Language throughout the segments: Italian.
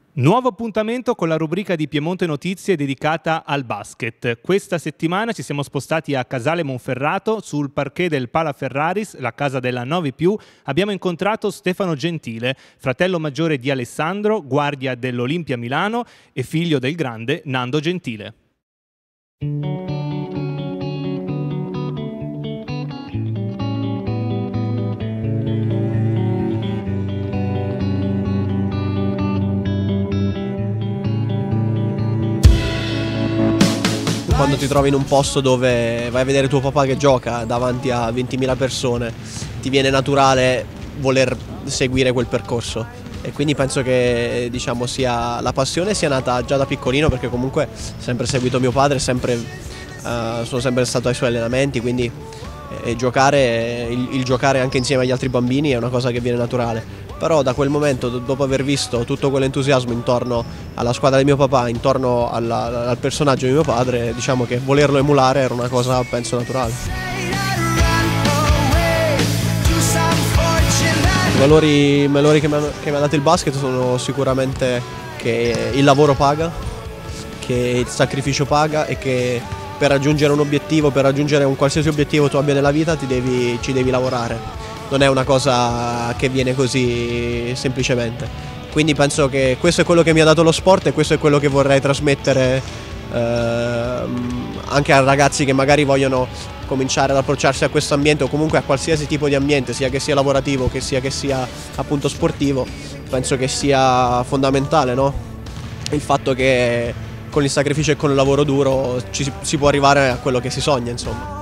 Nuovo appuntamento con la rubrica di Piemonte Notizie dedicata al basket. Questa settimana ci siamo spostati a Casale Monferrato, sul parquet del Pala Ferraris, la casa della 9+. Abbiamo incontrato Stefano Gentile, fratello maggiore di Alessandro, guardia dell'Olimpia Milano e figlio del grande Nando Gentile. Quando ti trovi in un posto dove vai a vedere tuo papà che gioca davanti a 20.000 persone, ti viene naturale voler seguire quel percorso, e quindi penso che la passione sia nata già da piccolino, perché comunque ho sempre seguito mio padre, sono sempre stato ai suoi allenamenti, quindi il giocare anche insieme agli altri bambini è una cosa che viene naturale. Però da quel momento, dopo aver visto tutto quell'entusiasmo intorno alla squadra di mio papà, intorno al personaggio di mio padre, diciamo che volerlo emulare era una cosa, penso, naturale. I valori che mi ha dato il basket sono sicuramente che il lavoro paga, che il sacrificio paga, e che per raggiungere un obiettivo, per raggiungere un qualsiasi obiettivo tu abbia nella vita, ci devi lavorare. Non è una cosa che viene così semplicemente. Quindi penso che questo è quello che mi ha dato lo sport, e questo è quello che vorrei trasmettere anche a ragazzi che magari vogliono cominciare ad approcciarsi a questo ambiente, o comunque a qualsiasi tipo di ambiente, sia che sia lavorativo che sia appunto sportivo. Penso che sia fondamentale, no? Il fatto che con il sacrificio e con il lavoro duro si può arrivare a quello che si sogna, insomma.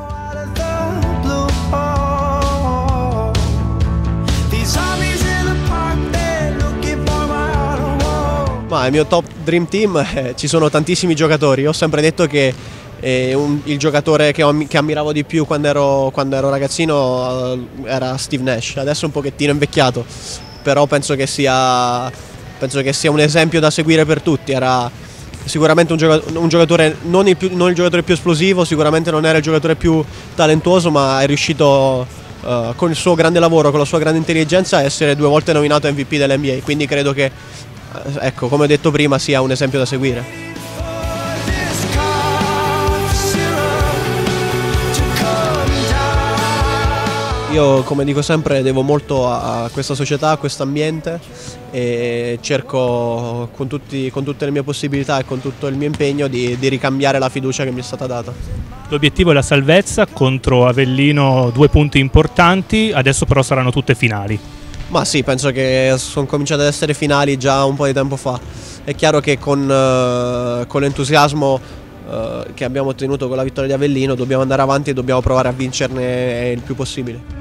Ma il mio top dream team, ci sono tantissimi giocatori. Ho sempre detto che il giocatore che ammiravo di più quando ero ragazzino era Steve Nash. Adesso è un pochettino invecchiato, però penso che sia un esempio da seguire per tutti. Era sicuramente un giocatore, non il giocatore più esplosivo, sicuramente non era il giocatore più talentuoso, ma è riuscito con il suo grande lavoro, con la sua grande intelligenza, a essere 2 volte nominato MVP dell'NBA. Quindi credo che, ecco, come ho detto prima, sia un esempio da seguire. Io, come dico sempre, devo molto a questa società, a questo ambiente, e cerco con tutte le mie possibilità e con tutto il mio impegno di ricambiare la fiducia che mi è stata data. L'obiettivo è la salvezza contro Avellino, 2 punti importanti, adesso però saranno tutte finali. Ma sì, penso che sono cominciate ad essere finali già un po' di tempo fa. È chiaro che con l'entusiasmo che abbiamo ottenuto con la vittoria di Avellino dobbiamo andare avanti e dobbiamo provare a vincerne il più possibile.